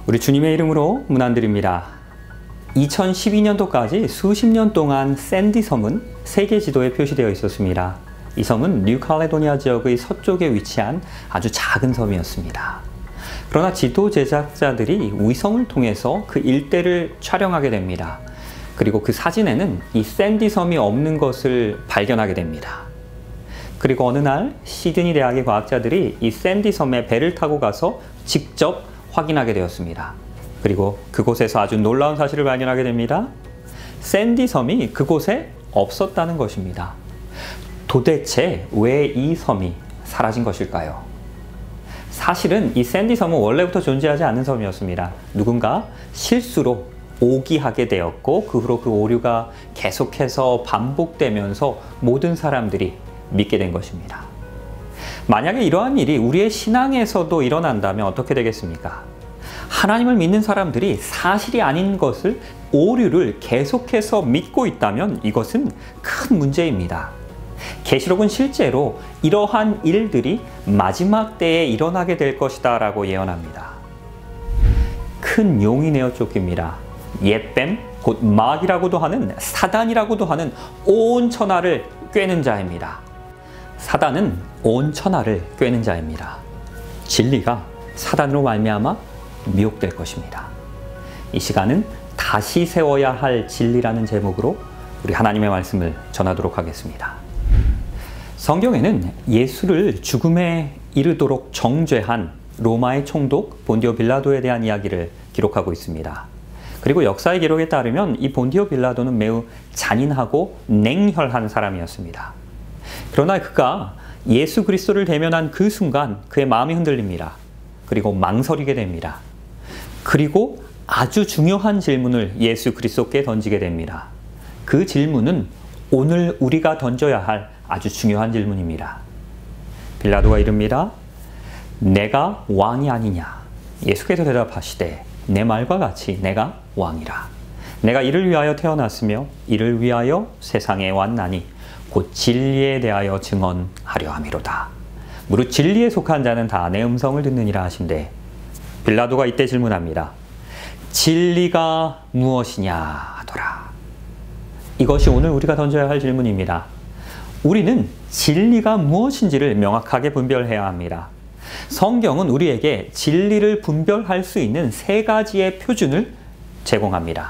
우리 주님의 이름으로 문안드립니다. 2012년도까지 수십 년 동안 샌디 섬은 세계 지도에 표시되어 있었습니다. 이 섬은 뉴칼레도니아 지역의 서쪽에 위치한 아주 작은 섬이었습니다. 그러나 지도 제작자들이 위성을 통해서 그 일대를 촬영하게 됩니다. 그리고 그 사진에는 이 샌디 섬이 없는 것을 발견하게 됩니다. 그리고 어느 날 시드니 대학의 과학자들이 이 샌디 섬에 배를 타고 가서 직접 확인하게 되었습니다. 그리고 그곳에서 아주 놀라운 사실을 발견하게 됩니다. 샌디 섬이 그곳에 없었다는 것입니다. 도대체 왜 이 섬이 사라진 것일까요? 사실은 이 샌디 섬은 원래부터 존재하지 않는 섬이었습니다. 누군가 실수로 오기하게 되었고 그 후로 그 오류가 계속해서 반복되면서 모든 사람들이 믿게 된 것입니다. 만약에 이러한 일이 우리의 신앙에서도 일어난다면 어떻게 되겠습니까? 하나님을 믿는 사람들이 사실이 아닌 것을, 오류를 계속해서 믿고 있다면 이것은 큰 문제입니다. 계시록은 실제로 이러한 일들이 마지막 때에 일어나게 될 것이다 라고 예언합니다. 큰 용이 내어 쫓깁니다. 옛뱀, 곧 마귀라고도 하는, 사단이라고도 하는 온 천하를 꿰는 자입니다. 사단은 온 천하를 꿰는 자입니다. 진리가 사단으로 말미암아 미혹될 것입니다. 이 시간은 다시 세워야 할 진리라는 제목으로 우리 하나님의 말씀을 전하도록 하겠습니다. 성경에는 예수를 죽음에 이르도록 정죄한 로마의 총독 본디오 빌라도에 대한 이야기를 기록하고 있습니다. 그리고 역사의 기록에 따르면 이 본디오 빌라도는 매우 잔인하고 냉혈한 사람이었습니다. 그러나 그가 예수 그리스도를 대면한 그 순간 그의 마음이 흔들립니다. 그리고 망설이게 됩니다. 그리고 아주 중요한 질문을 예수 그리스도께 던지게 됩니다. 그 질문은 오늘 우리가 던져야 할 아주 중요한 질문입니다. 빌라도가 이릅니다. 내가 왕이 아니냐? 예수께서 대답하시되 내 말과 같이 내가 왕이라. 내가 이를 위하여 태어났으며 이를 위하여 세상에 왔나니 곧 진리에 대하여 증언하려 함이로다. 무릇 진리에 속한 자는 다 내 음성을 듣느니라 하신대. 빌라도가 이때 질문합니다. 진리가 무엇이냐 하더라. 이것이 오늘 우리가 던져야 할 질문입니다. 우리는 진리가 무엇인지를 명확하게 분별해야 합니다. 성경은 우리에게 진리를 분별할 수 있는 세 가지의 표준을 제공합니다.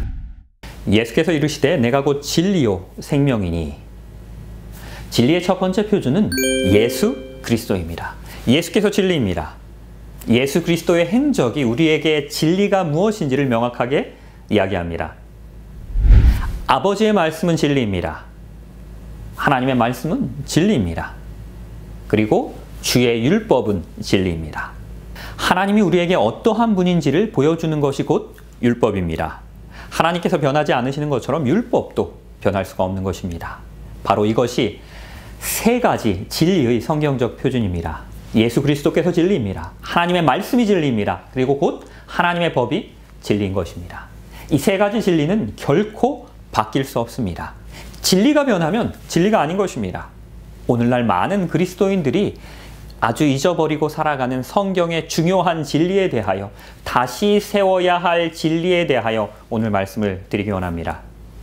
예수께서 이르시되 내가 곧 진리요 생명이니. 진리의 첫 번째 표준은 예수 그리스도입니다. 예수께서 진리입니다. 예수 그리스도의 행적이 우리에게 진리가 무엇인지를 명확하게 이야기합니다. 아버지의 말씀은 진리입니다. 하나님의 말씀은 진리입니다. 그리고 주의 율법은 진리입니다. 하나님이 우리에게 어떠한 분인지를 보여주는 것이 곧 율법입니다. 하나님께서 변하지 않으시는 것처럼 율법도 변할 수가 없는 것입니다. 바로 이것이 세 가지 진리의 성경적 표준입니다. 예수 그리스도께서 진리입니다. 하나님의 말씀이 진리입니다. 그리고 곧 하나님의 법이 진리인 것입니다. 이 세 가지 진리는 결코 바뀔 수 없습니다. 진리가 변하면 진리가 아닌 것입니다. 오늘날 많은 그리스도인들이 아주 잊어버리고 살아가는 성경의 중요한 진리에 대하여, 다시 세워야 할 진리에 대하여 오늘 말씀을 드리기 원합니다.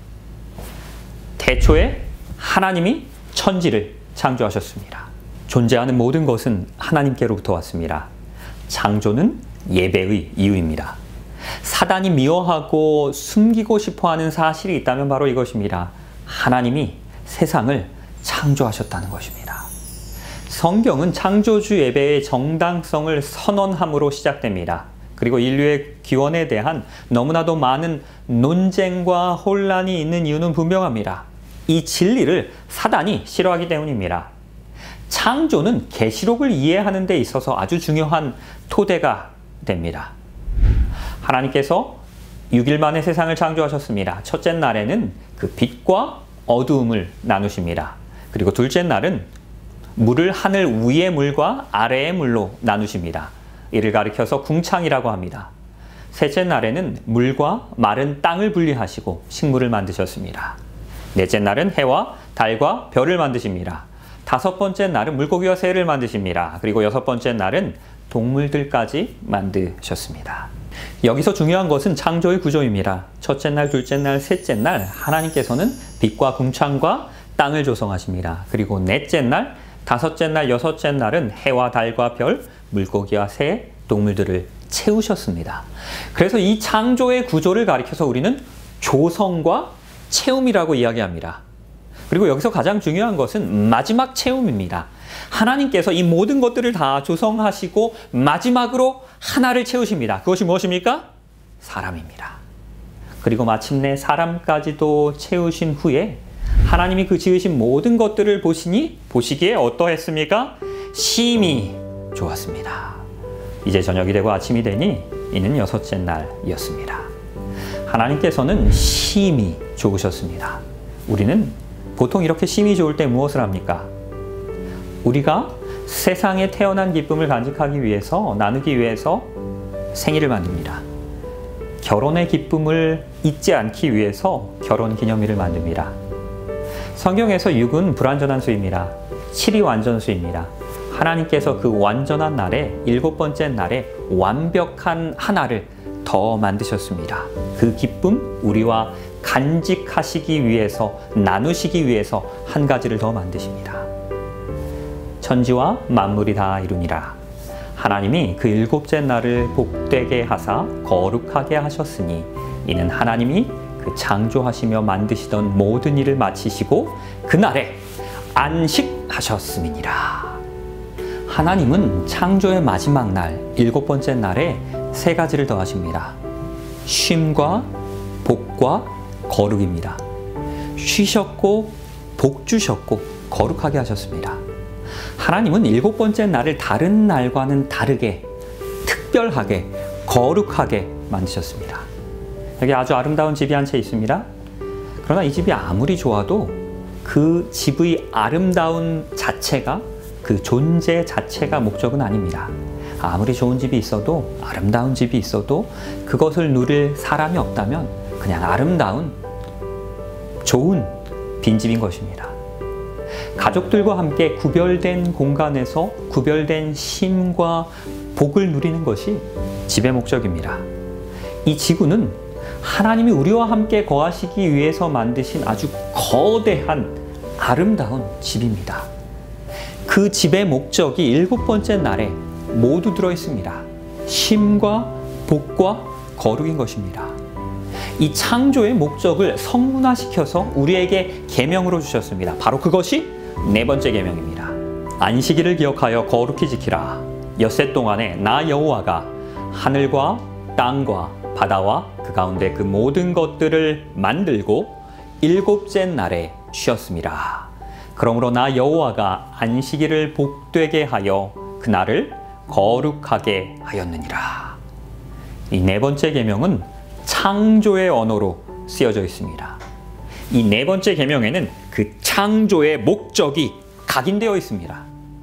태초에 하나님이 천지를 창조하셨습니다. 존재하는 모든 것은 하나님께로부터 왔습니다. 창조는 예배의 이유입니다. 사단이 미워하고 숨기고 싶어하는 사실이 있다면 바로 이것입니다. 하나님이 세상을 창조하셨다는 것입니다. 성경은 창조주 예배의 정당성을 선언함으로 시작됩니다. 그리고 인류의 기원에 대한 너무나도 많은 논쟁과 혼란이 있는 이유는 분명합니다. 이 진리를 사단이 싫어하기 때문입니다. 창조는 계시록을 이해하는 데 있어서 아주 중요한 토대가 됩니다. 하나님께서 6일 만에 세상을 창조하셨습니다. 첫째 날에는 그 빛과 어두움을 나누십니다. 그리고 둘째 날은 물을 하늘 위의 물과 아래의 물로 나누십니다. 이를 가리켜서 궁창이라고 합니다. 셋째 날에는 물과 마른 땅을 분리하시고 식물을 만드셨습니다. 넷째 날은 해와 달과 별을 만드십니다. 다섯 번째 날은 물고기와 새를 만드십니다. 그리고 여섯 번째 날은 동물들까지 만드셨습니다. 여기서 중요한 것은 창조의 구조입니다. 첫째 날, 둘째 날, 셋째 날 하나님께서는 빛과 궁창과 땅을 조성하십니다. 그리고 넷째 날, 다섯째 날, 여섯째 날은 해와 달과 별, 물고기와 새, 동물들을 채우셨습니다. 그래서 이 창조의 구조를 가리켜서 우리는 조성과 채움이라고 이야기합니다. 그리고 여기서 가장 중요한 것은 마지막 채움입니다. 하나님께서 이 모든 것들을 다 조성하시고 마지막으로 하나를 채우십니다. 그것이 무엇입니까? 사람입니다. 그리고 마침내 사람까지도 채우신 후에 하나님이 그 지으신 모든 것들을 보시기에 어떠했습니까? 심히 좋았습니다. 이제 저녁이 되고 아침이 되니 이는 여섯째 날이었습니다. 하나님께서는 심히 좋으셨습니다. 우리는 보통 이렇게 심히 좋을 때 무엇을 합니까? 우리가 세상에 태어난 기쁨을 간직하기 위해서, 나누기 위해서 생일을 만듭니다. 결혼의 기쁨을 잊지 않기 위해서 결혼기념일을 만듭니다. 성경에서 6은 불완전한 수입니다. 7이 완전수입니다. 하나님께서 그 완전한 날에, 7번째 날에 완벽한 하나를 더 만드셨습니다. 그 기쁨, 우리와 간직하시기 위해서, 나누시기 위해서 한 가지를 더 만드십니다. 천지와 만물이 다 이루니라. 하나님이 그 7째 날을 복되게 하사 거룩하게 하셨으니 이는 하나님이 그 창조하시며 만드시던 모든 일을 마치시고 그날에 안식하셨음이니라. 하나님은 창조의 마지막 날, 7번째 날에 세 가지를 더하십니다. 쉼과 복과 거룩입니다. 쉬셨고 복 주셨고 거룩하게 하셨습니다. 하나님은 7번째 날을 다른 날과는 다르게, 특별하게, 거룩하게 만드셨습니다. 여기 아주 아름다운 집이 한 채 있습니다. 그러나 이 집이 아무리 좋아도 그 집의 아름다운 자체가, 그 존재 자체가 목적은 아닙니다. 아무리 좋은 집이 있어도, 아름다운 집이 있어도 그것을 누릴 사람이 없다면 그냥 아름다운, 좋은 빈집인 것입니다. 가족들과 함께 구별된 공간에서 구별된 쉼과 복을 누리는 것이 집의 목적입니다. 이 지구는 하나님이 우리와 함께 거하시기 위해서 만드신 아주 거대한 아름다운 집입니다. 그 집의 목적이 7번째 날에 모두 들어 있습니다. 쉼과 복과 거룩인 것입니다. 이 창조의 목적을 성문화시켜서 우리에게 계명으로 주셨습니다. 바로 그것이 4번째 계명입니다. 안식일을 기억하여 거룩히 지키라. 엿새 동안에 나 여호와가 하늘과 땅과 바다와 그 가운데 그 모든 것들을 만들고 7째 날에 쉬었습니다. 그러므로 나 여호와가 안식일을 복되게 하여 그 날을 거룩하게 하였느니라. 이 4번째 계명은 창조의 언어로 쓰여져 있습니다. 이 4번째 계명에는 그 창조의 목적이 각인되어 있습니다.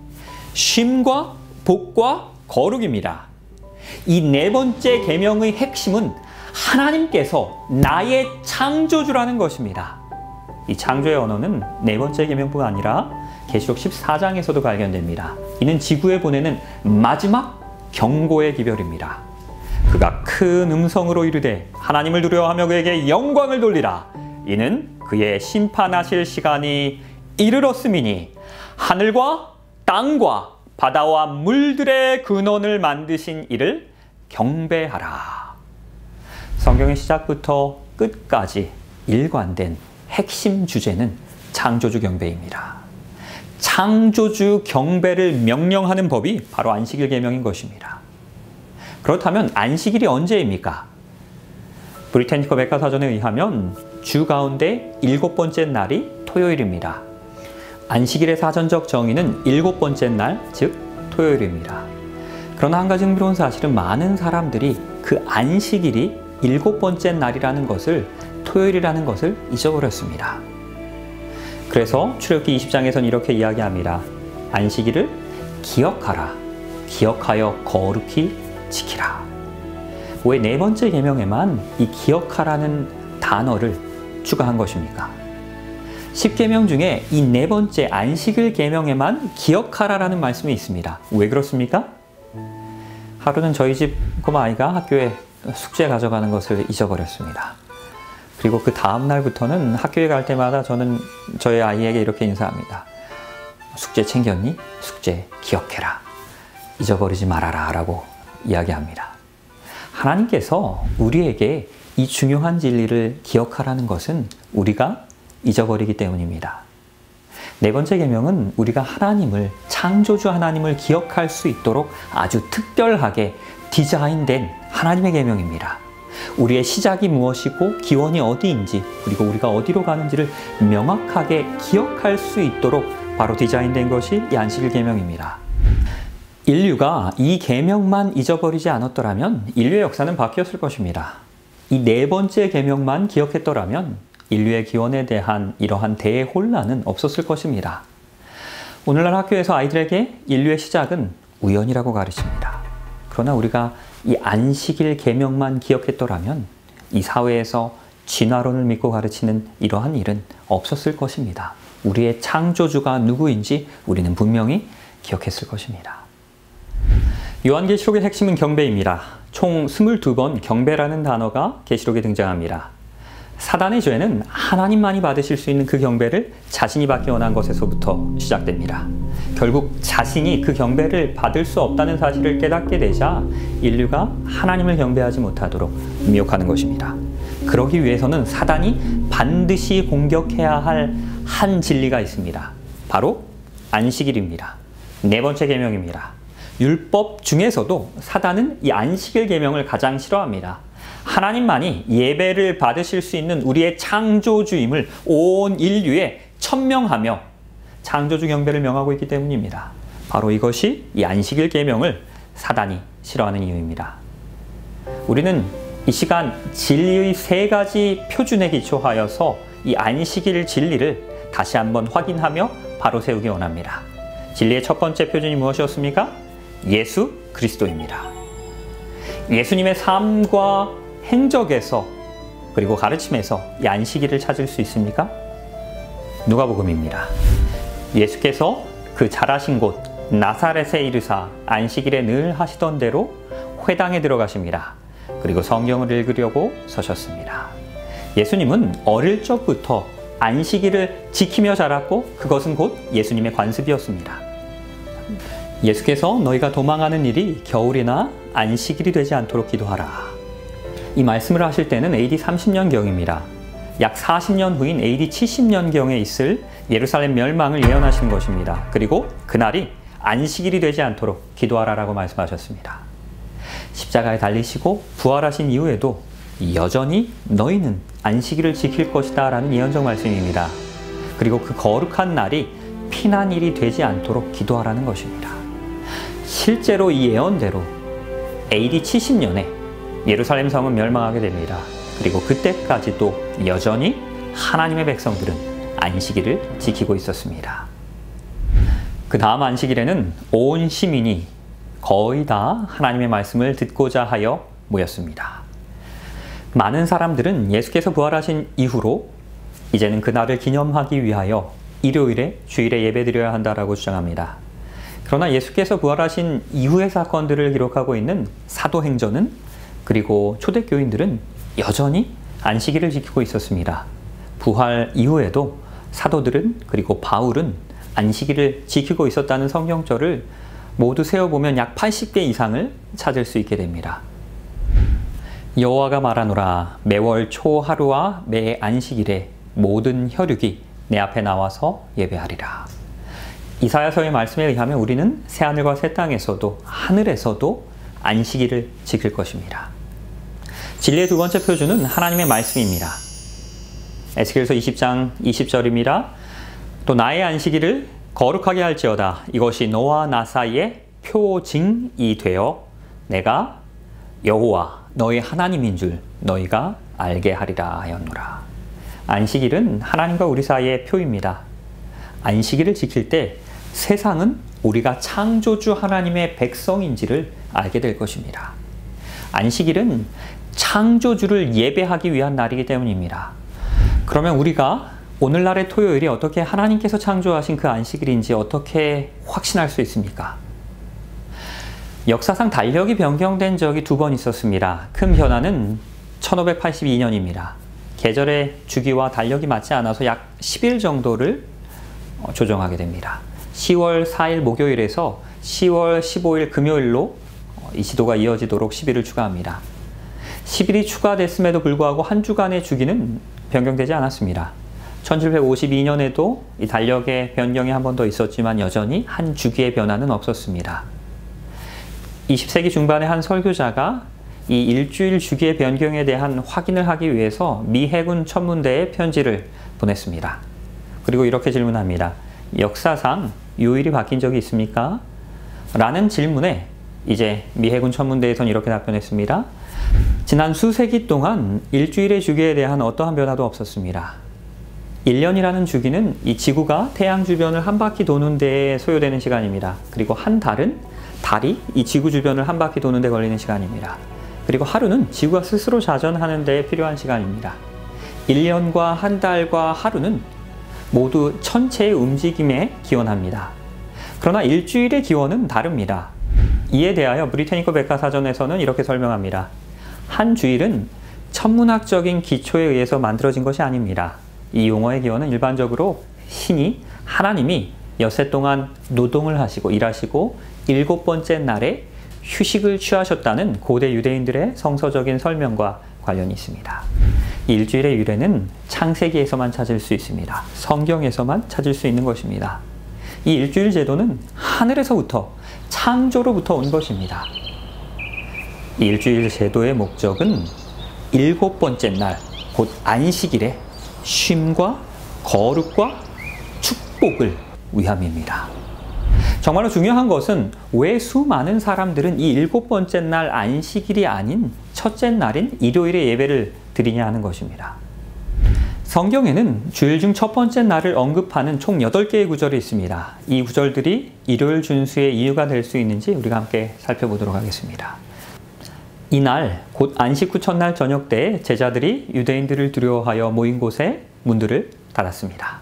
쉼과 복과 거룩입니다. 이 4번째 계명의 핵심은 하나님께서 나의 창조주라는 것입니다. 이 창조의 언어는 4번째 계명뿐 아니라 계시록 14장에서도 발견됩니다. 이는 지구에 보내는 마지막 경고의 기별입니다. 그가 큰 음성으로 이르되 하나님을 두려워하며 그에게 영광을 돌리라. 이는 그의 심판하실 시간이 이르렀음이니 하늘과 땅과 바다와 물들의 근원을 만드신 이를 경배하라. 성경의 시작부터 끝까지 일관된 핵심 주제는 창조주 경배입니다. 창조주 경배를 명령하는 법이 바로 안식일 계명인 것입니다. 그렇다면 안식일이 언제입니까? 브리테니커 백과사전에 의하면 주 가운데 7번째 날이 토요일입니다. 안식일의 사전적 정의는 7번째 날, 즉 토요일입니다. 그러나 한 가지 흥미로운 사실은 많은 사람들이 그 안식일이 7번째 날이라는 것을, 토요일이라는 것을 잊어버렸습니다. 그래서 출애굽기 20장에서는 이렇게 이야기합니다. 안식일을 기억하라. 기억하여 거룩히 지키라. 왜 4번째 계명에만 이 기억하라는 단어를 추가한 것입니까? 10계명 중에 이 4번째 안식일 계명에만 기억하라라는 말씀이 있습니다. 왜 그렇습니까? 하루는 저희 집 꼬마 아이가 학교에 숙제 가져가는 것을 잊어버렸습니다. 그리고 그 다음 날부터는 학교에 갈 때마다 저는 저희 아이에게 이렇게 인사합니다. 숙제 챙겼니? 숙제 기억해라. 잊어버리지 말아라 라고 이야기합니다. 하나님께서 우리에게 이 중요한 진리를 기억하라는 것은 우리가 잊어버리기 때문입니다. 네 번째 계명은 우리가 하나님을, 창조주 하나님을 기억할 수 있도록 아주 특별하게 디자인된 하나님의 계명입니다. 우리의 시작이 무엇이고 기원이 어디인지, 그리고 우리가 어디로 가는지를 명확하게 기억할 수 있도록 바로 디자인된 것이 이 안식일 계명입니다. 인류가 이 계명만 잊어버리지 않았더라면 인류의 역사는 바뀌었을 것입니다. 이 네 번째 계명만 기억했더라면 인류의 기원에 대한 이러한 대혼란은 없었을 것입니다. 오늘날 학교에서 아이들에게 인류의 시작은 우연이라고 가르칩니다. 그러나 우리가 이 안식일 계명만 기억했더라면 이 사회에서 진화론을 믿고 가르치는 이러한 일은 없었을 것입니다. 우리의 창조주가 누구인지 우리는 분명히 기억했을 것입니다. 요한계시록의 핵심은 경배입니다. 총 22번 경배라는 단어가 계시록에 등장합니다. 사단의 죄는 하나님만이 받으실 수 있는 그 경배를 자신이 받기 원한 것에서부터 시작됩니다. 결국 자신이 그 경배를 받을 수 없다는 사실을 깨닫게 되자 인류가 하나님을 경배하지 못하도록 미혹하는 것입니다. 그러기 위해서는 사단이 반드시 공격해야 할 한 진리가 있습니다. 바로 안식일입니다. 네 번째 계명입니다. 율법 중에서도 사단은 이 안식일 계명을 가장 싫어합니다. 하나님만이 예배를 받으실 수 있는 우리의 창조주임을 온 인류에 천명하며 창조주 경배를 명하고 있기 때문입니다. 바로 이것이 이 안식일 계명을 사단이 싫어하는 이유입니다. 우리는 이 시간 진리의 세 가지 표준에 기초하여서 이 안식일 진리를 다시 한번 확인하며 바로 세우기 원합니다. 진리의 첫 번째 표준이 무엇이었습니까? 예수 그리스도입니다. 예수님의 삶과 행적에서 그리고 가르침에서 이 안식일을 찾을 수 있습니까? 누가복음입니다. 예수께서 그 자라신 곳 나사렛에 이르사 안식일에 늘 하시던 대로 회당에 들어가십니다. 그리고 성경을 읽으려고 서셨습니다. 예수님은 어릴 적부터 안식일을 지키며 자랐고 그것은 곧 예수님의 관습이었습니다. 예수께서 너희가 도망하는 일이 겨울이나 안식일이 되지 않도록 기도하라. 이 말씀을 하실 때는 AD 30년경입니다. 약 40년 후인 AD 70년경에 있을 예루살렘 멸망을 예언하시는 것입니다. 그리고 그날이 안식일이 되지 않도록 기도하라라고 말씀하셨습니다. 십자가에 달리시고 부활하신 이후에도 여전히 너희는 안식일을 지킬 것이다 라는 예언적 말씀입니다. 그리고 그 거룩한 날이 피난일이 되지 않도록 기도하라는 것입니다. 실제로 이 예언대로 AD 70년에 예루살렘 성은 멸망하게 됩니다. 그리고 그때까지도 여전히 하나님의 백성들은 안식일을 지키고 있었습니다. 그 다음 안식일에는 온 시민이 거의 다 하나님의 말씀을 듣고자 하여 모였습니다. 많은 사람들은 예수께서 부활하신 이후로 이제는 그날을 기념하기 위하여 일요일에 주일에 예배드려야 한다라고 주장합니다. 그러나 예수께서 부활하신 이후의 사건들을 기록하고 있는 사도행전은 그리고 초대교인들은 여전히 안식일을 지키고 있었습니다. 부활 이후에도 사도들은 그리고 바울은 안식일을 지키고 있었다는 성경절을 모두 세어보면 약 80개 이상을 찾을 수 있게 됩니다. 여호와가 말하노라 매월 초 하루와 매 안식일에 모든 혈육이 내 앞에 나와서 예배하리라. 이사야서의 말씀에 의하면 우리는 새하늘과 새 땅에서도 하늘에서도 안식일을 지킬 것입니다. 진리의 두 번째 표준은 하나님의 말씀입니다. 에스겔서 20장 20절입니다. 또 나의 안식일을 거룩하게 할지어다. 이것이 너와 나 사이에 표징이 되어 내가 여호와 너희 하나님인 줄 너희가 알게 하리라 하였노라. 안식일은 하나님과 우리 사이의 표입니다. 안식일을 지킬 때 세상은 우리가 창조주 하나님의 백성인지를 알게 될 것입니다. 안식일은 창조주를 예배하기 위한 날이기 때문입니다. 그러면 우리가 오늘날의 토요일이 어떻게 하나님께서 창조하신 그 안식일인지 어떻게 확신할 수 있습니까? 역사상 달력이 변경된 적이 2번 있었습니다. 큰 변화는 1582년입니다. 계절의 주기와 달력이 맞지 않아서 약 10일 정도를 조정하게 됩니다. 10월 4일 목요일에서 10월 15일 금요일로 이 지도가 이어지도록 10일을 추가합니다. 10일이 추가됐음에도 불구하고 한 주간의 주기는 변경되지 않았습니다. 1752년에도 이 달력의 변경이 한 번 더 있었지만 여전히 한 주기의 변화는 없었습니다. 20세기 중반에 한 설교자가 이 일주일 주기의 변경에 대한 확인을 하기 위해서 미 해군 천문대에 편지를 보냈습니다. 그리고 이렇게 질문합니다. 역사상 요일이 바뀐 적이 있습니까? 라는 질문에 이제 미 해군 천문대에서는 이렇게 답변했습니다. 지난 수세기 동안 일주일의 주기에 대한 어떠한 변화도 없었습니다. 1년이라는 주기는 이 지구가 태양 주변을 한 바퀴 도는 데에 소요되는 시간입니다. 그리고 한 달은 달이 이 지구 주변을 한 바퀴 도는 데 걸리는 시간입니다. 그리고 하루는 지구가 스스로 자전하는 데 필요한 시간입니다. 1년과 한 달과 하루는 모두 천체의 움직임에 기원합니다. 그러나 일주일의 기원은 다릅니다. 이에 대하여 브리테니커 백과사전에서는 이렇게 설명합니다. 한 주일은 천문학적인 기초에 의해서 만들어진 것이 아닙니다. 이 용어의 기원은 일반적으로 신이 하나님이 엿새 동안 노동을 하시고 일하시고 7번째 날에 휴식을 취하셨다는 고대 유대인들의 성서적인 설명과 관련이 있습니다. 일주일의 유래는 창세기에서만 찾을 수 있습니다. 성경에서만 찾을 수 있는 것입니다. 이 일주일 제도는 하늘에서부터 창조로부터 온 것입니다. 이 일주일 제도의 목적은 7번째 날, 곧 안식일에 쉼과 거룩과 축복을 위함입니다. 정말로 중요한 것은 왜 수많은 사람들은 이 7번째 날 안식일이 아닌 첫째 날인 일요일에 예배를 드리냐 하는 것입니다. 성경에는 주일 중 첫 번째 날을 언급하는 총 8개의 구절이 있습니다. 이 구절들이 일요일 준수의 이유가 될 수 있는지 우리가 함께 살펴보도록 하겠습니다. 이날 곧 안식 후 첫날 저녁 때에 제자들이 유대인들을 두려워하여 모인 곳에 문들을 닫았습니다.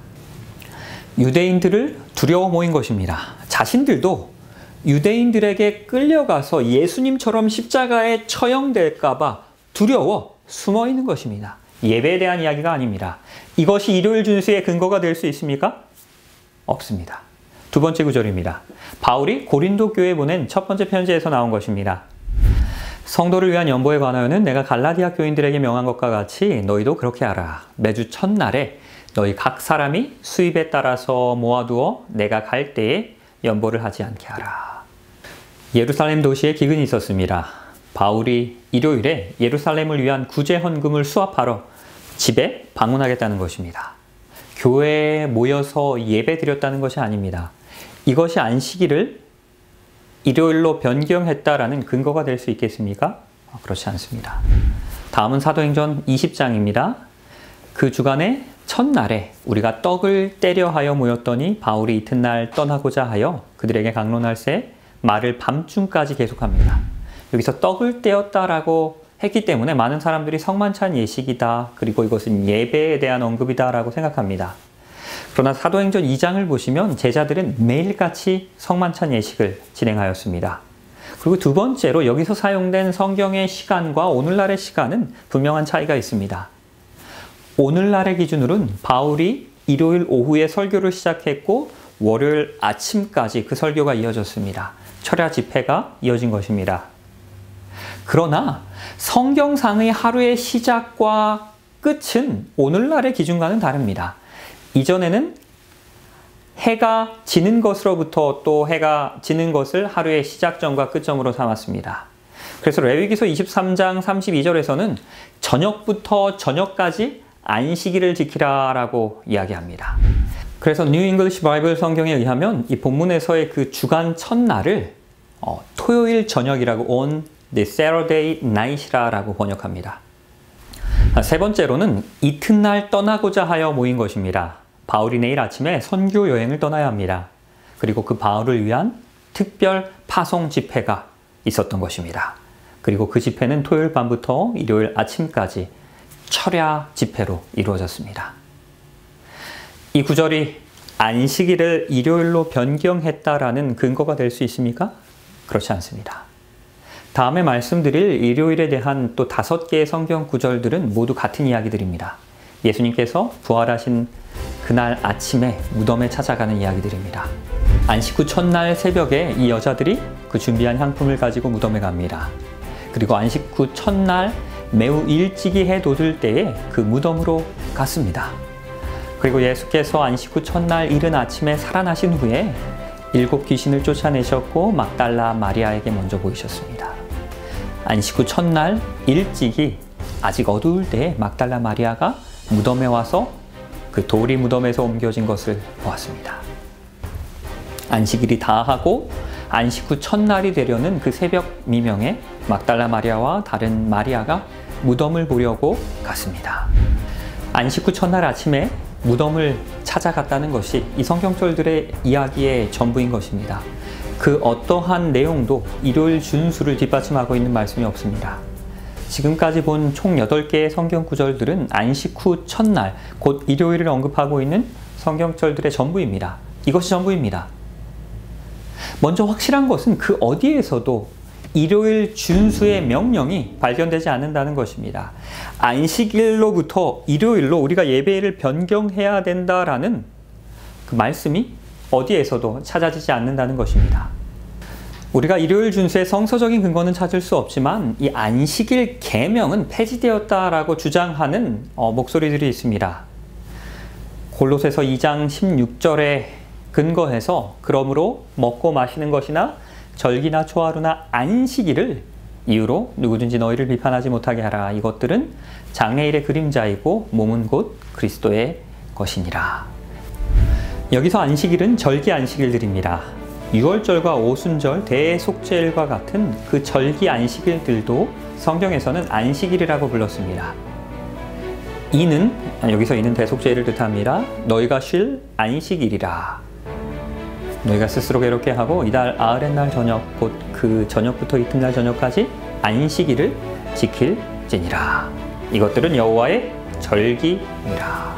유대인들을 두려워 모인 것입니다. 자신들도 유대인들에게 끌려가서 예수님처럼 십자가에 처형될까 봐 두려워 숨어 있는 것입니다. 예배에 대한 이야기가 아닙니다. 이것이 일요일 준수의 근거가 될 수 있습니까? 없습니다. 두 번째 구절입니다. 바울이 고린도 교회에 보낸 첫 번째 편지에서 나온 것입니다. 성도를 위한 연보에 관하여는 내가 갈라디아 교인들에게 명한 것과 같이 너희도 그렇게 하라. 매주 첫날에 너희 각 사람이 수입에 따라서 모아두어 내가 갈 때에 연보를 하지 않게 하라. 예루살렘 도시에 기근이 있었습니다. 바울이 일요일에 예루살렘을 위한 구제 헌금을 수합하러 집에 방문하겠다는 것입니다. 교회에 모여서 예배 드렸다는 것이 아닙니다. 이것이 안식일을 일요일로 변경했다라는 근거가 될 수 있겠습니까? 그렇지 않습니다. 다음은 사도행전 20장입니다. 그 주간의 첫날에 우리가 떡을 떼려 하여 모였더니 바울이 이튿날 떠나고자 하여 그들에게 강론할새 말을 밤중까지 계속합니다. 여기서 떡을 떼었다라고 했기 때문에 많은 사람들이 성만찬 예식이다, 그리고 이것은 예배에 대한 언급이다라고 생각합니다. 그러나 사도행전 2장을 보시면 제자들은 매일같이 성만찬 예식을 진행하였습니다. 그리고 두 번째로 여기서 사용된 성경의 시간과 오늘날의 시간은 분명한 차이가 있습니다. 오늘날의 기준으로는 바울이 일요일 오후에 설교를 시작했고 월요일 아침까지 그 설교가 이어졌습니다. 철야 집회가 이어진 것입니다. 그러나 성경상의 하루의 시작과 끝은 오늘날의 기준과는 다릅니다. 이전에는 해가 지는 것으로부터 또 해가 지는 것을 하루의 시작점과 끝점으로 삼았습니다. 그래서 레위기서 23장 32절에서는 저녁부터 저녁까지 안식일을 지키라라고 이야기합니다. 그래서 New English Bible 성경에 의하면 이 본문에서의 그 주간 첫날을 토요일 저녁이라고 on the Saturday night이라고 번역합니다. 세 번째로는 이튿날 떠나고자 하여 모인 것입니다. 바울이 내일 아침에 선교 여행을 떠나야 합니다. 그리고 그 바울을 위한 특별 파송 집회가 있었던 것입니다. 그리고 그 집회는 토요일 밤부터 일요일 아침까지 철야 집회로 이루어졌습니다. 이 구절이 안식일을 일요일로 변경했다라는 근거가 될 수 있습니까? 그렇지 않습니다. 다음에 말씀드릴 일요일에 대한 또 5개의 성경 구절들은 모두 같은 이야기들입니다. 예수님께서 부활하신 그날 아침에 무덤에 찾아가는 이야기들입니다. 안식 후 첫날 새벽에 이 여자들이 그 준비한 향품을 가지고 무덤에 갑니다. 그리고 안식 후 첫날 매우 일찍이 해 돋을 때에 그 무덤으로 갔습니다. 그리고 예수께서 안식 후 첫날 이른 아침에 살아나신 후에 7 귀신을 쫓아내셨고 막달라 마리아에게 먼저 보이셨습니다. 안식 후 첫날 일찍이 아직 어두울 때에 막달라 마리아가 무덤에 와서 그 돌이 무덤에서 옮겨진 것을 보았습니다. 안식일이 다 하고 안식 후 첫날이 되려는 그 새벽 미명에 막달라 마리아와 다른 마리아가 무덤을 보려고 갔습니다. 안식 후 첫날 아침에 무덤을 찾아갔다는 것이 이 성경절들의 이야기의 전부인 것입니다. 그 어떠한 내용도 일요일 준수를 뒷받침하고 있는 말씀이 없습니다. 지금까지 본 총 8개의 성경 구절들은 안식 후 첫날, 곧 일요일을 언급하고 있는 성경절들의 전부입니다. 이것이 전부입니다. 먼저 확실한 것은 그 어디에서도 일요일 준수의 명령이 발견되지 않는다는 것입니다. 안식일로부터 일요일로 우리가 예배를 변경해야 된다라는 그 말씀이 어디에서도 찾아지지 않는다는 것입니다. 우리가 일요일 준수의 성서적인 근거는 찾을 수 없지만 이 안식일 계명은 폐지되었다라고 주장하는 목소리들이 있습니다. 골로새서 2장 16절에 근거해서 그러므로 먹고 마시는 것이나 절기나 초하루나 안식일을 이유로 누구든지 너희를 비판하지 못하게 하라. 이것들은 장래일의 그림자이고 몸은 곧 그리스도의 것이니라. 여기서 안식일은 절기 안식일들입니다. 유월절과 오순절, 대속죄일과 같은 그 절기 안식일들도 성경에서는 안식일이라고 불렀습니다. 이는, 여기서 이는 대속죄일을 뜻합니다. 너희가 쉴 안식일이라. 너희가 스스로 괴롭게 하고 이달 아흐렛날 저녁, 곧 그 저녁부터 이튿날 저녁까지 안식일을 지킬지니라. 이것들은 여호와의 절기니라.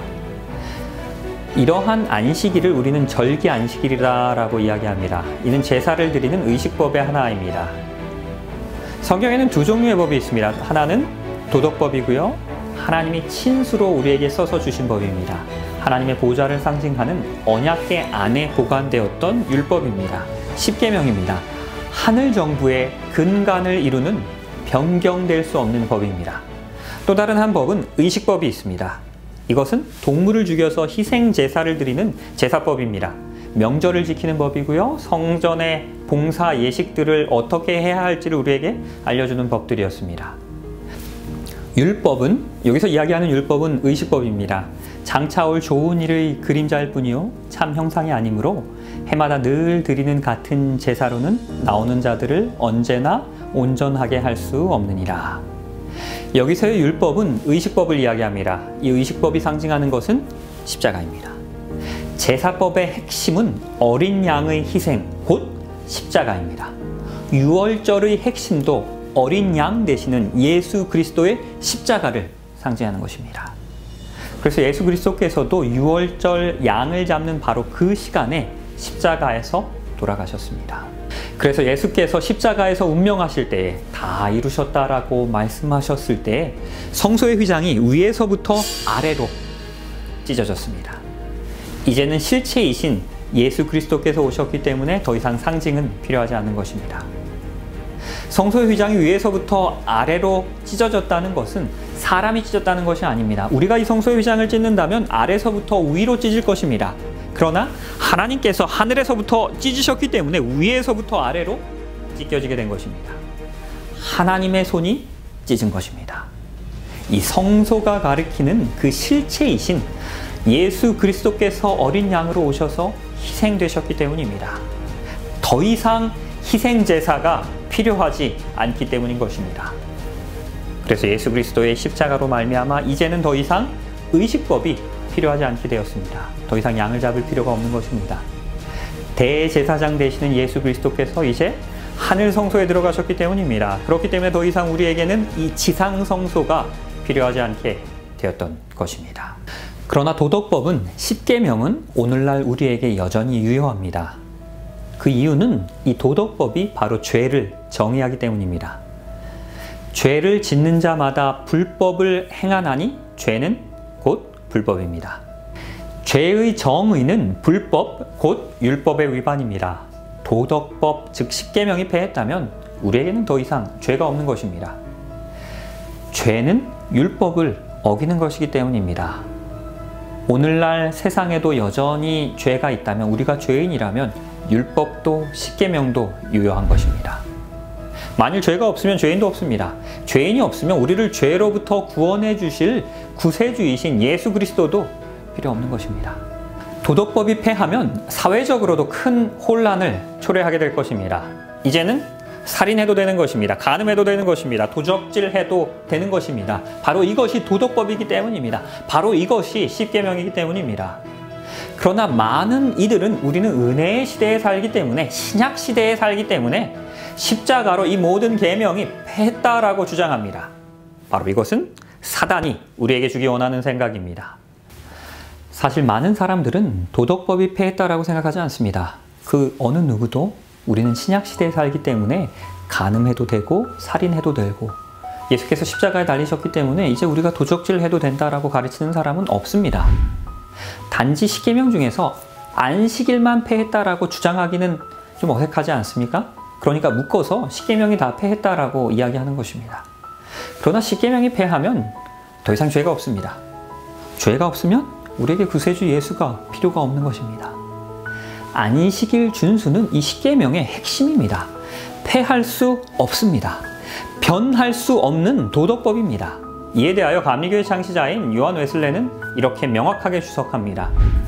이러한 안식일을 우리는 절기 안식일이라고 이야기합니다. 이는 제사를 드리는 의식법의 하나입니다. 성경에는 2 종류의 법이 있습니다. 하나는 도덕법이고요. 하나님이 친수로 우리에게 써서 주신 법입니다. 하나님의 보좌를 상징하는 언약궤 안에 보관되었던 율법입니다. 십계명입니다. 하늘 정부의 근간을 이루는 변경될 수 없는 법입니다. 또 다른 한 법은 의식법이 있습니다. 이것은 동물을 죽여서 희생 제사를 드리는 제사법입니다. 명절을 지키는 법이고요. 성전의 봉사 예식들을 어떻게 해야 할지를 우리에게 알려주는 법들이었습니다. 율법은, 여기서 이야기하는 율법은 의식법입니다. 장차 올 좋은 일의 그림자일 뿐이요 참 형상이 아니므로 해마다 늘 드리는 같은 제사로는 나오는 자들을 언제나 온전하게 할 수 없느니라. 여기서의 율법은 의식법을 이야기합니다. 이 의식법이 상징하는 것은 십자가입니다. 제사법의 핵심은 어린 양의 희생, 곧 십자가입니다. 유월절의 핵심도 어린 양 되시는 예수 그리스도의 십자가를 상징하는 것입니다. 그래서 예수 그리스도께서도 유월절 양을 잡는 바로 그 시간에 십자가에서 돌아가셨습니다. 그래서 예수께서 십자가에서 운명하실 때에 다 이루셨다라고 말씀하셨을 때 성소의 휘장이 위에서부터 아래로 찢어졌습니다. 이제는 실체이신 예수 그리스도께서 오셨기 때문에 더 이상 상징은 필요하지 않은 것입니다. 성소의 휘장이 위에서부터 아래로 찢어졌다는 것은 사람이 찢었다는 것이 아닙니다. 우리가 이 성소의 휘장을 찢는다면 아래서부터 위로 찢을 것입니다. 그러나 하나님께서 하늘에서부터 찢으셨기 때문에 위에서부터 아래로 찢겨지게 된 것입니다. 하나님의 손이 찢은 것입니다. 이 성소가 가리키는 그 실체이신 예수 그리스도께서 어린 양으로 오셔서 희생되셨기 때문입니다. 더 이상 희생 제사가 필요하지 않기 때문인 것입니다. 그래서 예수 그리스도의 십자가로 말미암아 이제는 더 이상 의식법이 필요하지 않게 되었습니다. 더 이상 양을 잡을 필요가 없는 것입니다. 대제사장 되시는 예수 그리스도께서 이제 하늘 성소에 들어가셨기 때문입니다. 그렇기 때문에 더 이상 우리에게는 이 지상 성소가 필요하지 않게 되었던 것입니다. 그러나 도덕법은 십계명은 오늘날 우리에게 여전히 유효합니다. 그 이유는 이 도덕법이 바로 죄를 정의하기 때문입니다. 죄를 짓는 자마다 불법을 행하나니 죄는 곧 불법입니다. 죄의 정의는 불법, 곧 율법의 위반입니다. 도덕법, 즉 십계명이 폐했다면 우리에게는 더 이상 죄가 없는 것입니다. 죄는 율법을 어기는 것이기 때문입니다. 오늘날 세상에도 여전히 죄가 있다면, 우리가 죄인이라면 율법도 십계명도 유효한 것입니다. 만일 죄가 없으면 죄인도 없습니다. 죄인이 없으면 우리를 죄로부터 구원해 주실 구세주이신 예수 그리스도도 필요 없는 것입니다. 도덕법이 폐하면 사회적으로도 큰 혼란을 초래하게 될 것입니다. 이제는 살인해도 되는 것입니다. 간음해도 되는 것입니다. 도적질해도 되는 것입니다. 바로 이것이 도덕법이기 때문입니다. 바로 이것이 십계명이기 때문입니다. 그러나 많은 이들은 우리는 은혜의 시대에 살기 때문에, 신약 시대에 살기 때문에 십자가로 이 모든 계명이 폐했다라고 주장합니다. 바로 이것은 사단이 우리에게 주기 원하는 생각입니다. 사실 많은 사람들은 도덕법이 폐했다라고 생각하지 않습니다. 그 어느 누구도 우리는 신약 시대에 살기 때문에 간음해도 되고 살인해도 되고, 예수께서 십자가에 달리셨기 때문에 이제 우리가 도적질해도 된다라고 가르치는 사람은 없습니다. 단지 십계명 중에서 안식일만 폐했다라고 주장하기는 좀 어색하지 않습니까? 그러니까 묶어서 십계명이 다 폐했다라고 이야기하는 것입니다. 그러나 십계명이 폐하면 더 이상 죄가 없습니다. 죄가 없으면 우리에게 구세주 예수가 필요가 없는 것입니다. 안식일 준수는 이 십계명의 핵심입니다. 폐할 수 없습니다. 변할 수 없는 도덕법입니다. 이에 대하여 감리교의 창시자인 요한 웨슬레는 이렇게 명확하게 주석합니다.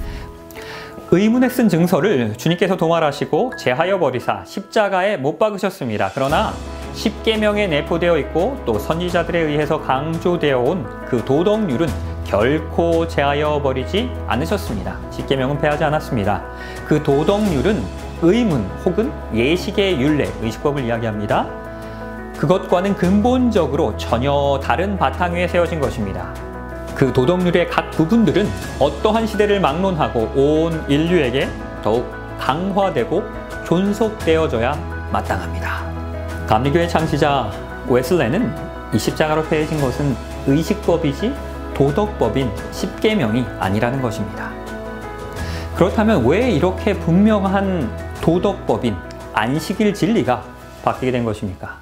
의문에 쓴 증서를 주님께서 도말하시고 제하여 버리사 십자가에 못 박으셨습니다. 그러나 십계명에 내포되어 있고 또 선지자들에 의해서 강조되어 온 그 도덕률은 결코 제하여 버리지 않으셨습니다. 십계명은 폐하지 않았습니다. 그 도덕률은 의문 혹은 예식의 율례, 의식법을 이야기합니다. 그것과는 근본적으로 전혀 다른 바탕 위에 세워진 것입니다. 그 도덕률의 각 부분들은 어떠한 시대를 막론하고 온 인류에게 더욱 강화되고 존속되어져야 마땅합니다. 감리교의 창시자 웨슬레는 이 십자가로 폐해진 것은 의식법이지 도덕법인 십계명이 아니라는 것입니다. 그렇다면 왜 이렇게 분명한 도덕법인 안식일 진리가 바뀌게 된 것입니까?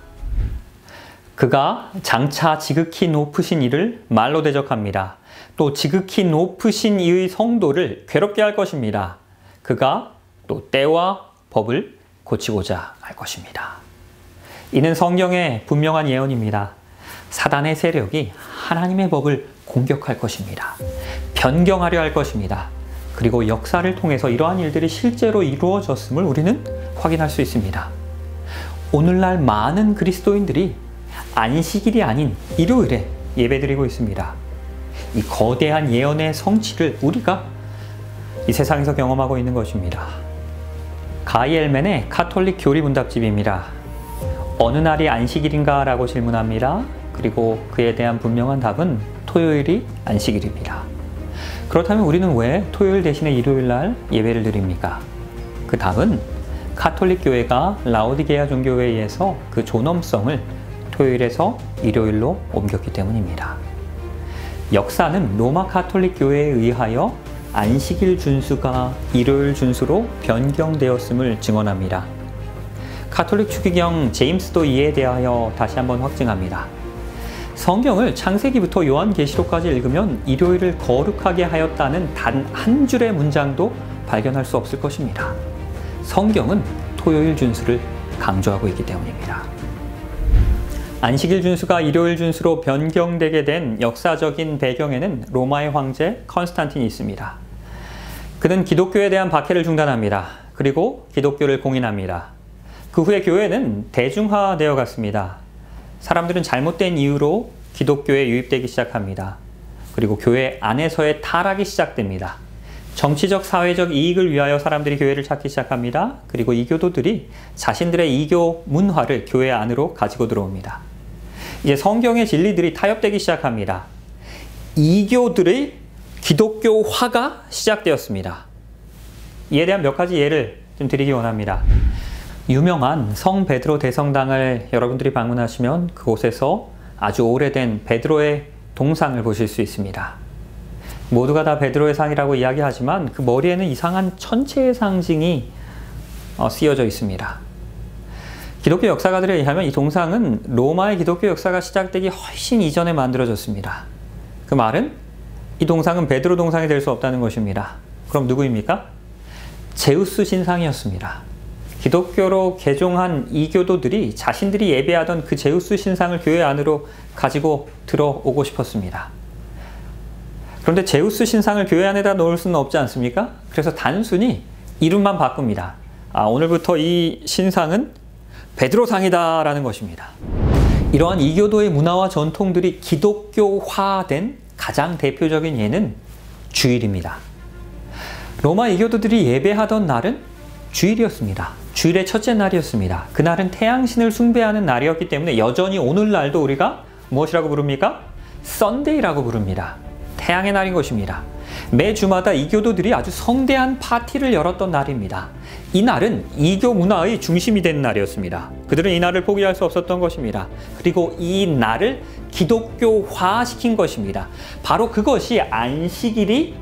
그가 장차 지극히 높으신 이를 말로 대적합니다. 또 지극히 높으신 이의 성도를 괴롭게 할 것입니다. 그가 또 때와 법을 고치고자 할 것입니다. 이는 성경의 분명한 예언입니다. 사단의 세력이 하나님의 법을 공격할 것입니다. 변경하려 할 것입니다. 그리고 역사를 통해서 이러한 일들이 실제로 이루어졌음을 우리는 확인할 수 있습니다. 오늘날 많은 그리스도인들이 안식일이 아닌 일요일에 예배드리고 있습니다. 이 거대한 예언의 성취를 우리가 이 세상에서 경험하고 있는 것입니다. 가이 엘멘의 카톨릭 교리 문답집입니다. 어느 날이 안식일인가? 라고 질문합니다. 그리고 그에 대한 분명한 답은 토요일이 안식일입니다. 그렇다면 우리는 왜 토요일 대신에 일요일 날 예배를 드립니까? 그 답은 카톨릭 교회가 라오디게아 종교회에 의해서 그 존엄성을 토요일에서 일요일로 옮겼기 때문입니다. 역사는 로마 카톨릭 교회에 의하여 안식일 준수가 일요일 준수로 변경되었음을 증언합니다. 카톨릭 추기경 제임스도 이에 대하여 다시 한번 확증합니다. 성경을 창세기부터 요한계시록까지 읽으면 일요일을 거룩하게 하였다는 단 한 줄의 문장도 발견할 수 없을 것입니다. 성경은 토요일 준수를 강조하고 있기 때문입니다. 안식일 준수가 일요일 준수로 변경되게 된 역사적인 배경에는 로마의 황제 컨스탄틴이 있습니다. 그는 기독교에 대한 박해를 중단합니다. 그리고 기독교를 공인합니다. 그 후에 교회는 대중화되어 갔습니다. 사람들은 잘못된 이유로 기독교에 유입되기 시작합니다. 그리고 교회 안에서의 타락이 시작됩니다. 정치적, 사회적 이익을 위하여 사람들이 교회를 찾기 시작합니다. 그리고 이교도들이 자신들의 이교 문화를 교회 안으로 가지고 들어옵니다. 이제 성경의 진리들이 타협되기 시작합니다. 이교들의 기독교화가 시작되었습니다. 이에 대한 몇 가지 예를 좀 드리기 원합니다. 유명한 성 베드로 대성당을 여러분들이 방문하시면 그곳에서 아주 오래된 베드로의 동상을 보실 수 있습니다. 모두가 다 베드로의 상이라고 이야기하지만 그 머리에는 이상한 천체의 상징이 쓰여져 있습니다. 기독교 역사가들에 의하면 이 동상은 로마의 기독교 역사가 시작되기 훨씬 이전에 만들어졌습니다. 그 말은 이 동상은 베드로 동상이 될 수 없다는 것입니다. 그럼 누구입니까? 제우스 신상이었습니다. 기독교로 개종한 이교도들이 자신들이 예배하던 그 제우스 신상을 교회 안으로 가지고 들어오고 싶었습니다. 그런데 제우스 신상을 교회 안에다 놓을 수는 없지 않습니까? 그래서 단순히 이름만 바꿉니다. 오늘부터 이 신상은 베드로상이다 라는 것입니다. 이러한 이교도의 문화와 전통들이 기독교화된 가장 대표적인 예는 주일입니다. 로마 이교도들이 예배하던 날은 주일이었습니다. 주일의 첫째 날이었습니다. 그날은 태양신을 숭배하는 날이었기 때문에 여전히 오늘날도 우리가 무엇이라고 부릅니까? 썬데이라고 부릅니다. 태양의 날인 것입니다. 매 주마다 이교도들이 아주 성대한 파티를 열었던 날입니다. 이 날은 이교 문화의 중심이 된 날이었습니다. 그들은 이 날을 포기할 수 없었던 것입니다. 그리고 이 날을 기독교화시킨 것입니다. 바로 그것이 안식일이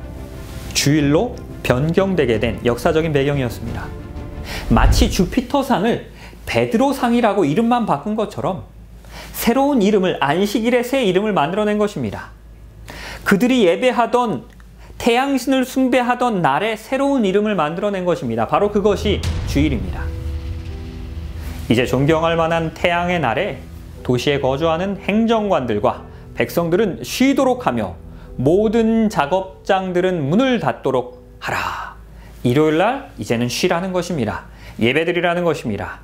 주일로 변경되게 된 역사적인 배경이었습니다. 마치 주피터상을 베드로상이라고 이름만 바꾼 것처럼 새로운 이름을, 안식일의 새 이름을 만들어낸 것입니다. 그들이 예배하던 태양신을 숭배하던 날에 새로운 이름을 만들어낸 것입니다. 바로 그것이 주일입니다. 이제 존경할 만한 태양의 날에 도시에 거주하는 행정관들과 백성들은 쉬도록 하며 모든 작업장들은 문을 닫도록 하라. 일요일날 이제는 쉬라는 것입니다. 예배드리라는 것입니다.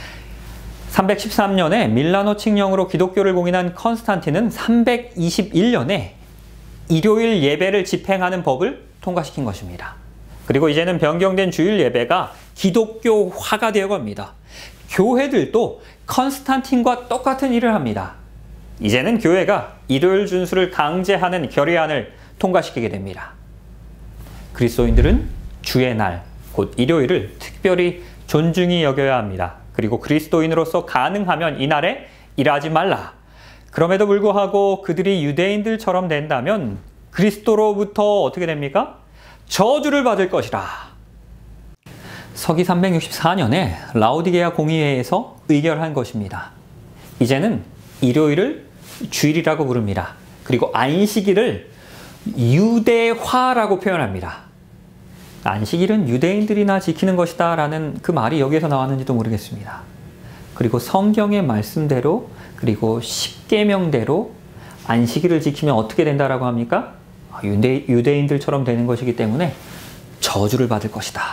313년에 밀라노 칙령으로 기독교를 공인한 컨스탄틴은 321년에 일요일 예배를 집행하는 법을 통과시킨 것입니다. 그리고 이제는 변경된 주일 예배가 기독교화가 되어갑니다. 교회들도 컨스탄틴과 똑같은 일을 합니다. 이제는 교회가 일요일 준수를 강제하는 결의안을 통과시키게 됩니다. 그리스도인들은 주의 날, 곧 일요일을 특별히 존중히 여겨야 합니다. 그리고 그리스도인으로서 가능하면 이날에 일하지 말라. 그럼에도 불구하고 그들이 유대인들처럼 된다면 그리스도로부터 어떻게 됩니까? 저주를 받을 것이라. 서기 364년에 라오디게아 공의회에서 의결한 것입니다. 이제는 일요일을 주일이라고 부릅니다. 그리고 안식일을 유대화라고 표현합니다. 안식일은 유대인들이나 지키는 것이다 라는 그 말이 여기에서 나왔는지도 모르겠습니다. 그리고 성경의 말씀대로 그리고 십계명대로 안식일을 지키면 어떻게 된다라고 합니까? 유대인들처럼 되는 것이기 때문에 저주를 받을 것이다.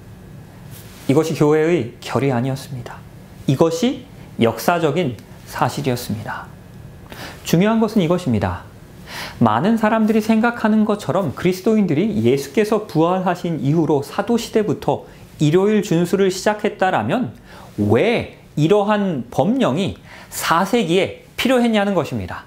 이것이 교회의 결의안이었습니다. 이것이 역사적인 사실이었습니다. 중요한 것은 이것입니다. 많은 사람들이 생각하는 것처럼 그리스도인들이 예수께서 부활하신 이후로 사도시대부터 일요일 준수를 시작했다라면 왜 이러한 법령이 4세기에 필요했냐는 것입니다.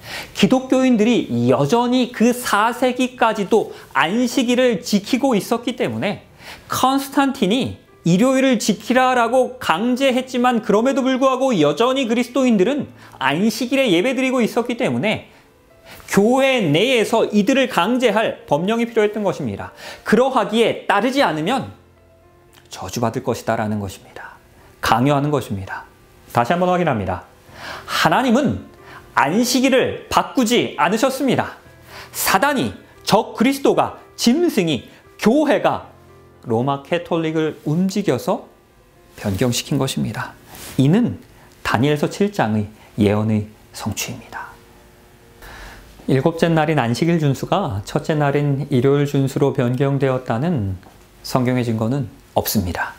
기독교인들이 여전히 그 4세기까지도 안식일을 지키고 있었기 때문에 컨스탄틴이 일요일을 지키라라고 강제했지만 그럼에도 불구하고 여전히 그리스도인들은 안식일에 예배드리고 있었기 때문에 교회 내에서 이들을 강제할 법령이 필요했던 것입니다. 그러하기에 따르지 않으면 저주받을 것이다 라는 것입니다. 강요하는 것입니다. 다시 한번 확인합니다. 하나님은 안식일을 바꾸지 않으셨습니다. 사단이, 적 그리스도가, 짐승이, 교회가 로마 캐톨릭을 움직여서 변경시킨 것입니다. 이는 다니엘서 7장의 예언의 성취입니다. 일곱째 날인 안식일 준수가 첫째 날인 일요일 준수로 변경되었다는 성경의 증거는 없습니다.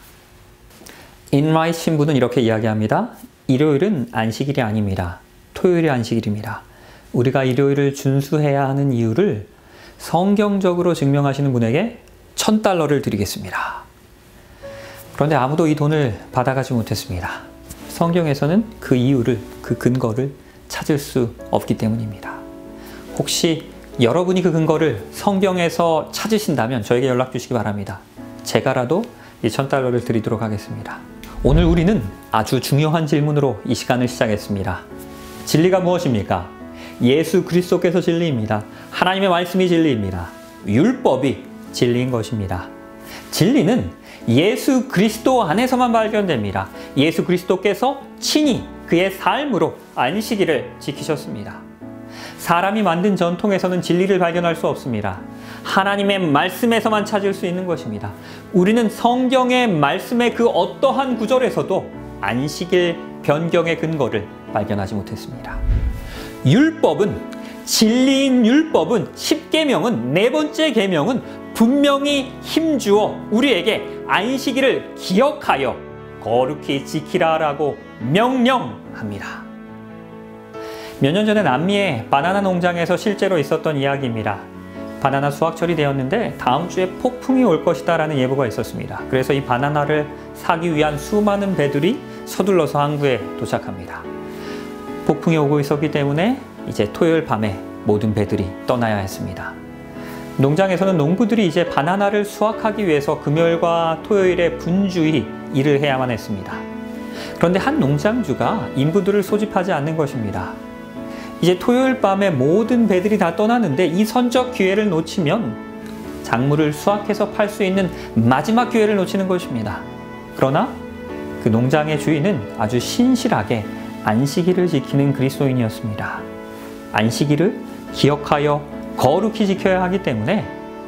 인라이트 신부는 이렇게 이야기합니다. 일요일은 안식일이 아닙니다. 토요일이 안식일입니다. 우리가 일요일을 준수해야 하는 이유를 성경적으로 증명하시는 분에게 $1000를 드리겠습니다. 그런데 아무도 이 돈을 받아가지 못했습니다. 성경에서는 그 이유를, 그 근거를 찾을 수 없기 때문입니다. 혹시 여러분이 그 근거를 성경에서 찾으신다면 저에게 연락 주시기 바랍니다. 제가라도 이 $1,000를 드리도록 하겠습니다. 오늘 우리는 아주 중요한 질문으로 이 시간을 시작했습니다. 진리가 무엇입니까? 예수 그리스도께서 진리입니다. 하나님의 말씀이 진리입니다. 율법이 진리인 것입니다. 진리는 예수 그리스도 안에서만 발견됩니다. 예수 그리스도께서 친히 그의 삶으로 안식일을 지키셨습니다. 사람이 만든 전통에서는 진리를 발견할 수 없습니다. 하나님의 말씀에서만 찾을 수 있는 것입니다. 우리는 성경의 말씀의 그 어떠한 구절에서도 안식일 변경의 근거를 발견하지 못했습니다. 율법은, 진리인 율법은, 10계명은, 네 번째 계명은 분명히 힘주어 우리에게 안식일을 기억하여 거룩히 지키라라고 명령합니다. 몇 년 전에 남미의 바나나 농장에서 실제로 있었던 이야기입니다. 바나나 수확철이 되었는데 다음 주에 폭풍이 올 것이다 라는 예보가 있었습니다. 그래서 이 바나나를 사기 위한 수많은 배들이 서둘러서 항구에 도착합니다. 폭풍이 오고 있었기 때문에 이제 토요일 밤에 모든 배들이 떠나야 했습니다. 농장에서는 농부들이 이제 바나나를 수확하기 위해서 금요일과 토요일에 분주히 일을 해야만 했습니다. 그런데 한 농장주가 인부들을 소집하지 않는 것입니다. 이제 토요일 밤에 모든 배들이 다 떠나는데 이 선적 기회를 놓치면 작물을 수확해서 팔 수 있는 마지막 기회를 놓치는 것입니다. 그러나 그 농장의 주인은 아주 신실하게 안식일을 지키는 그리스도인이었습니다. 안식일을 기억하여 거룩히 지켜야 하기 때문에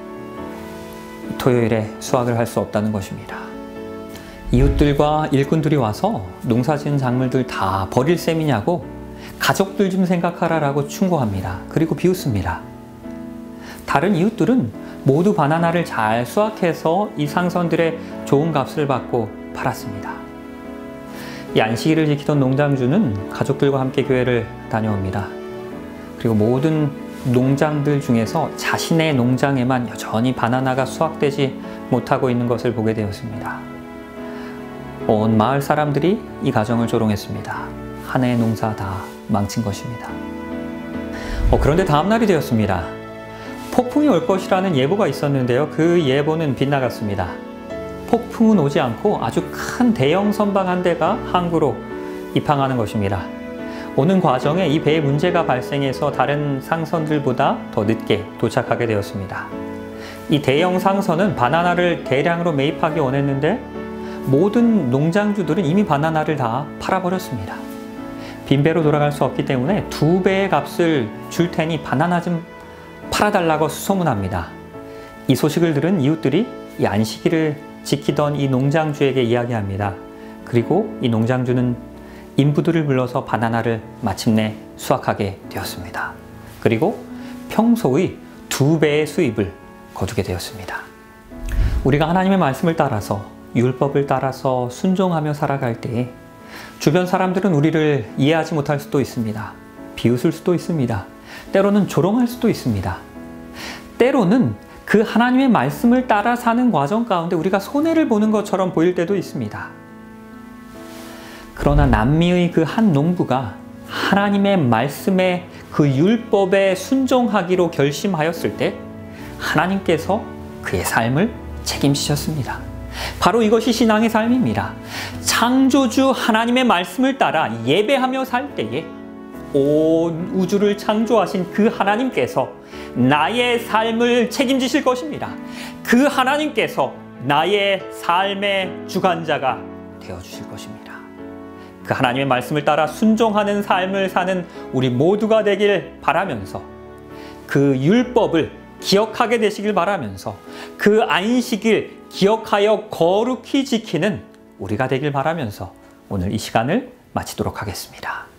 토요일에 수확을 할 수 없다는 것입니다. 이웃들과 일꾼들이 와서 농사 지은 작물들 다 버릴 셈이냐고 가족들 좀 생각하라라고 충고합니다. 그리고 비웃습니다. 다른 이웃들은 모두 바나나를 잘 수확해서 이 상선들의 좋은 값을 받고 팔았습니다. 이 안식일을 지키던 농장주는 가족들과 함께 교회를 다녀옵니다. 그리고 모든 농장들 중에서 자신의 농장에만 여전히 바나나가 수확되지 못하고 있는 것을 보게 되었습니다. 온 마을 사람들이 이 가정을 조롱했습니다. 한 해의 농사 다 망친 것입니다. 그런데 다음 날이 되었습니다. 폭풍이 올 것이라는 예보가 있었는데요. 그 예보는 빗나갔습니다. 폭풍은 오지 않고 아주 큰 대형 선박 한 대가 항구로 입항하는 것입니다. 오는 과정에 이 배에 문제가 발생해서 다른 상선들보다 더 늦게 도착하게 되었습니다. 이 대형 상선은 바나나를 대량으로 매입하기 원했는데 모든 농장주들은 이미 바나나를 다 팔아버렸습니다. 빈배로 돌아갈 수 없기 때문에 2배의 값을 줄 테니 바나나 좀 팔아달라고 수소문합니다. 이 소식을 들은 이웃들이 이 안식일을 지키던 이 농장주에게 이야기합니다. 그리고 이 농장주는 인부들을 불러서 바나나를 마침내 수확하게 되었습니다. 그리고 평소의 2배의 수입을 거두게 되었습니다. 우리가 하나님의 말씀을 따라서 율법을 따라서 순종하며 살아갈 때에 주변 사람들은 우리를 이해하지 못할 수도 있습니다. 비웃을 수도 있습니다. 때로는 조롱할 수도 있습니다. 때로는 그 하나님의 말씀을 따라 사는 과정 가운데 우리가 손해를 보는 것처럼 보일 때도 있습니다. 그러나 남미의 그 한 농부가 하나님의 말씀에 그 율법에 순종하기로 결심하였을 때 하나님께서 그의 삶을 책임지셨습니다. 바로 이것이 신앙의 삶입니다. 창조주 하나님의 말씀을 따라 예배하며 살 때에 온 우주를 창조하신 그 하나님께서 나의 삶을 책임지실 것입니다. 그 하나님께서 나의 삶의 주관자가 되어주실 것입니다. 그 하나님의 말씀을 따라 순종하는 삶을 사는 우리 모두가 되길 바라면서 그 율법을 기억하게 되시길 바라면서 그 안식일 기억하여 거룩히 지키는 우리가 되길 바라면서 오늘 이 시간을 마치도록 하겠습니다.